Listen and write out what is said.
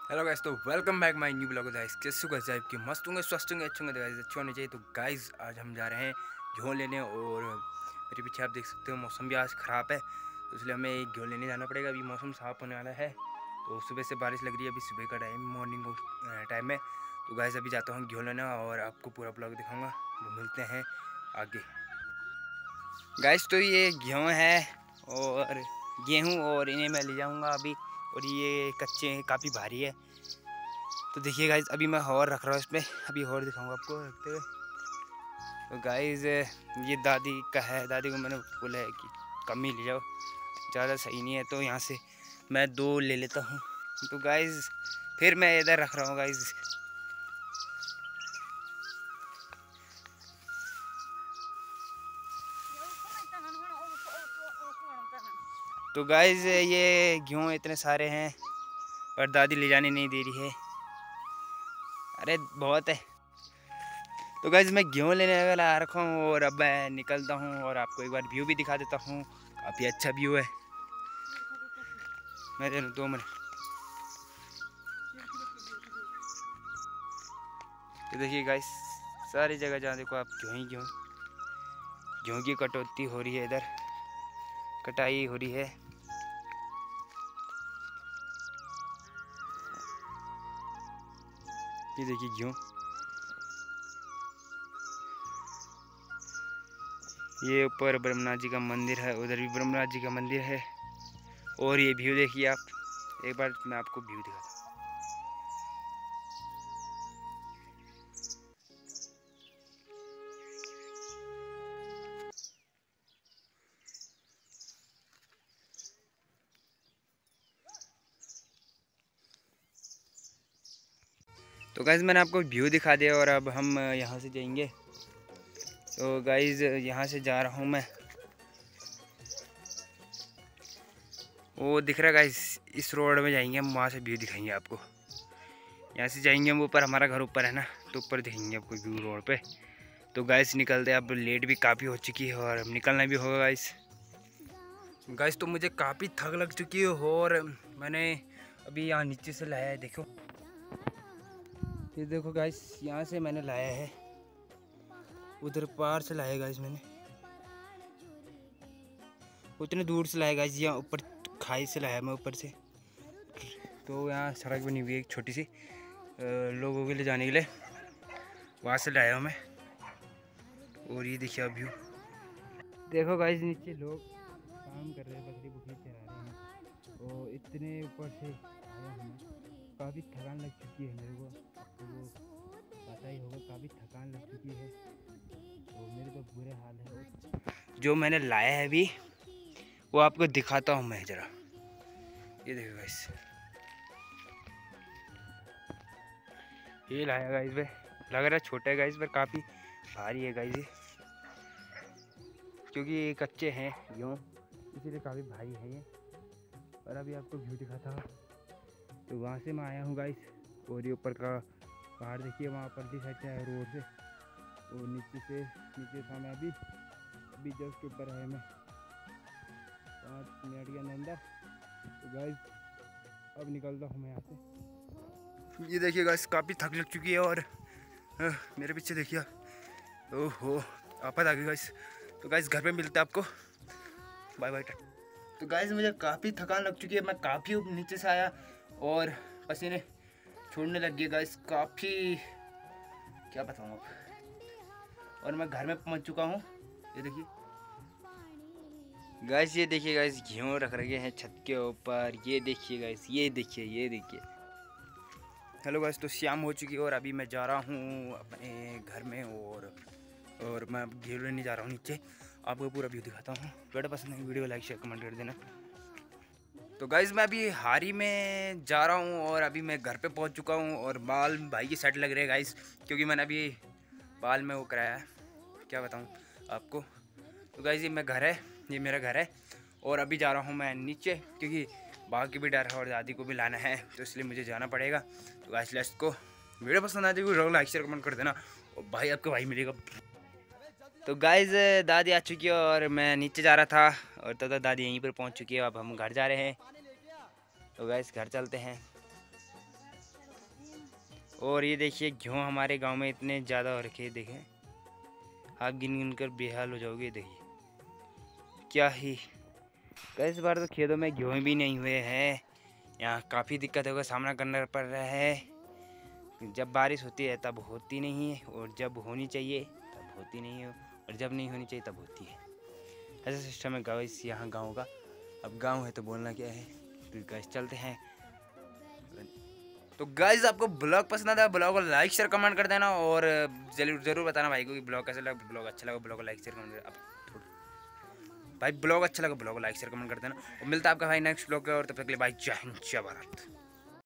Hello guys, तो welcome back my new blog guys. कैसे हो गाइस? आपके मस्त होंगे, स्वस्थ होंगे, अच्छे होंगे गाइस, अच्छे होने चाहिए। तो गाइस आज हम जा रहे हैं घ्यो लेने, और मेरे पीछे आप देख सकते हो मौसम भी आज ख़राब है, तो इसलिए हमें एक घ्यो लेने जाना पड़ेगा। अभी मौसम साफ होने वाला है, तो सुबह से बारिश लग रही है। अभी सुबह का टाइम, मॉर्निंग टाइम है। तो गाइस अभी जाता हूँ घ्यो लेना और आपको पूरा ब्लॉग दिखाऊँगा। तो मिलते हैं आगे। गाइस तो ये गेहूँ है और गेहूँ, और इन्हें मैं ले जाऊँगा अभी। और ये कच्चे हैं, काफ़ी भारी है। तो देखिए गाइज, अभी मैं हॉर रख रहा हूँ इसमें, अभी हॉर दिखाऊंगा आपको रखते हुए। तो गाइज ये दादी का है, दादी को मैंने बोला है कि कम ही ले जाओ, ज़्यादा सही नहीं है। तो यहाँ से मैं 2 ले लेता हूँ। तो गाइज फिर मैं इधर रख रहा हूँ गाइज। तो गाइज ये गेहूँ इतने सारे हैं और दादी ले जाने नहीं दे रही है। अरे बहुत है। तो गाइज मैं गेहूँ लेने वाला आ रखा हूँ और अब मैं निकलता हूँ और आपको एक बार व्यू भी दिखा देता हूँ। काफ़ी अच्छा व्यू है। मैं 2 मिनट। तो देखिए गाइस, सारी जगह जहाँ देखो आप गेहूँ ही गेहूँ। गेहूँ की कटौती हो रही है, इधर कटाई हो रही है। ये देखिए गेहूँ। ये ऊपर ब्रह्मनाथ जी का मंदिर है, उधर भी ब्रह्मनाथ जी का मंदिर है। और ये व्यू देखिए आप, एक बार मैं आपको व्यू दिखाता हूँ। तो गाइज मैंने आपको व्यू दिखा दिया और अब हम यहाँ से जाएंगे। तो गाइज यहाँ से जा रहा हूँ मैं, वो दिख रहा है गाइज, इस रोड में जाएंगे हम, वहाँ से व्यू दिखाएंगे आपको। यहाँ से जाएंगे हम ऊपर, हमारा घर ऊपर है ना, तो ऊपर दिखेंगे आपको व्यू रोड पे। तो गाइस निकलते हैं, अब लेट भी काफ़ी हो चुकी है और अब निकलना भी होगा गाइस। गाइस तो मुझे काफ़ी थक लग चुकी है और मैंने अभी यहाँ नीचे से लाया है, देखो ये देखो गाइस, यहाँ से मैंने लाया है, उधर पार से लाया गाइस मैंने, उतने दूर से लाया गाइस, यहाँ ऊपर खाई से लाया मैं ऊपर से। तो यहाँ सड़क बनी हुई है एक छोटी सी, लोगों के लिए जाने के लिए, वहाँ से लाया हूँ मैं। और ये देखिए व्यू, देखो गाइस नीचे लोग काम कर रहे हैं, बकरी बुकरी चरा रहे हैं और इतने ऊपर से आया हूँ। काफ़ी थकान लग चुकी है मेरे को, आपको वो पता ही होगा, काफ़ी थकान लग चुकी है और मेरे तो बुरे हाल है। जो मैंने लाया है अभी वो आपको दिखाता हूँ मैं ज़रा। ये देखो गाइस, ये लाया गाइस पे, लग रहा है छोटा है गाइस पर काफ़ी भारी है गाइस ये, क्योंकि ये कच्चे हैं यूँ, इसीलिए काफ़ी भारी है ये। और अभी आपको व्यू दिखाता हूँ। तो वहाँ से मैं आया हूँ गाइस, और ये ऊपर का पहाड़ देखिए, वहाँ पर दिखाई है रोड से, और नीचे था मैं अभी जस्ट ऊपर है मैं 5 मिनट के अंदर। तो गाइस अब निकलता हूँ मैं यहाँ से। ये देखिए गाइस, काफ़ी थक लग चुकी है और मेरे पीछे देखिए, ओहो आफत आ गई गाइस। तो गाइस घर पे मिलते हैं आपको, बाय बाय। तो गाइस मुझे काफ़ी थकान लग चुकी है, मैं काफ़ी नीचे से आया और पसीने छोड़ने लग गए गाइस, काफ़ी क्या बताऊँ अब। और मैं घर में पहुंच चुका हूँ, ये देखिए गाइस, ये देखिए गाइस, गेहूँ रख रखे हैं छत के ऊपर, ये देखिए गाइस, ये देखिए। हेलो गाइस, तो शाम हो चुकी है और अभी मैं जा रहा हूँ अपने घर में, और मैं गेहूँ लेने जा रहा हूँ नीचे। आपको पूरा व्यू दिखाता हूँ। वीडियो पसंद है वीडियो लाइक शेयर कमेंट कर देना। तो गाइज़ मैं अभी हारी में जा रहा हूँ और अभी मैं घर पे पहुँच चुका हूँ और बाल भाई की सेट लग रहे हैं गाइज़, क्योंकि मैंने अभी बाल में वो कराया है, क्या बताऊँ आपको। तो गाइज़ ये मेरा घर है और अभी जा रहा हूँ मैं नीचे, क्योंकि बाघ की भी डर है और दादी को भी लाना है, तो इसलिए मुझे जाना पड़ेगा। तो गाइज़ लेट्स गो। वीडियो पसंद आ जाएगी लाइक शेयर कमेंट कर देना, और भाई आपका भाई मिलेगा। तो गाइज़ दादी आ चुकी है और मैं नीचे जा रहा था, और तब तक दादी यहीं पर पहुंच चुकी है। अब हम घर जा रहे हैं। तो गाइज़ घर चलते हैं। और ये देखिए गेहूँ हमारे गांव में इतने ज़्यादा हो रखे हैं, देखें आप गिन गिन कर बेहाल हो जाओगे। देखिए क्या ही, इस बार तो खेतों में गेहूँ भी नहीं हुए हैं। यहाँ काफ़ी दिक्कतों का सामना करना पड़ रहा है। जब बारिश होती है तब होती नहीं है, और जब होनी चाहिए तब होती नहीं है, और जब नहीं होनी चाहिए तब होती है। ऐसा सिस्टम है गाइस यहाँ गाँव का। अब गाँव है तो बोलना क्या है। तो गाइस चलते हैं। तो गाइस आपको ब्लॉग पसंद आता है, ब्लॉग को लाइक शेयर कमेंट कर देना, और जरूर बताना भाई को कि ब्लॉग कैसा लगा। ब्लॉग अच्छा लगा ब्लॉग को लाइक शेयर कमेंट भाई, ब्लॉग अच्छा लगा ब्लॉग को लाइक शेयर कमेंट कर देना। और मिलता है आपका भाई नेक्स्ट ब्लॉग के, और तब तक के लिए भाई जय हिंद जय भारत।